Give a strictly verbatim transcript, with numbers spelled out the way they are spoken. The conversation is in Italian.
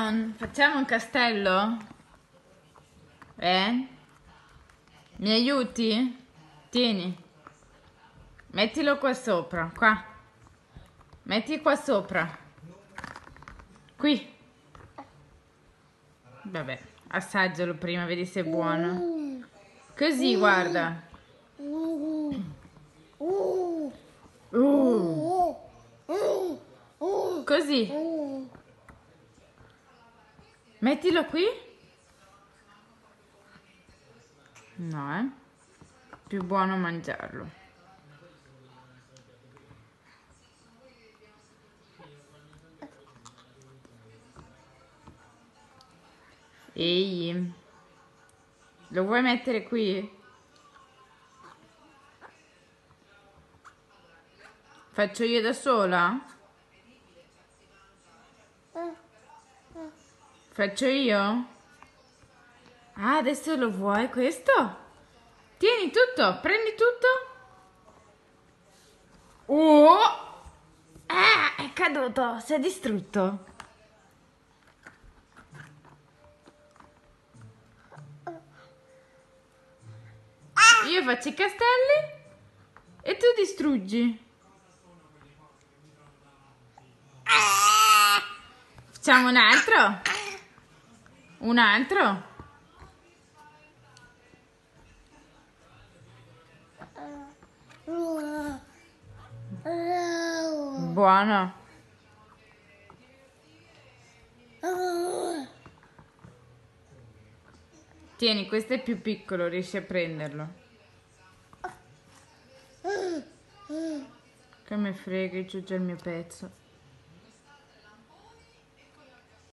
un, facciamo un castello? Eh? Mi aiuti? Tieni. Mettilo qua sopra, qua. Metti qua sopra. Qui. Vabbè, assaggialo prima, vedi se è buono. Così, guarda. Uh. Così. Mettilo qui. No, eh. Più buono mangiarlo. Ehi. Lo vuoi mettere qui? Faccio io da sola? Faccio io? Ah, adesso lo vuoi questo? Tieni tutto, prendi tutto. Oh! Ah, è caduto, si è distrutto. Io faccio i castelli e tu distruggi. Facciamo un altro? Un altro? Buono. Tieni, questo è più piccolo, riesci a prenderlo. Che me frega, c'ho già il mio pezzo.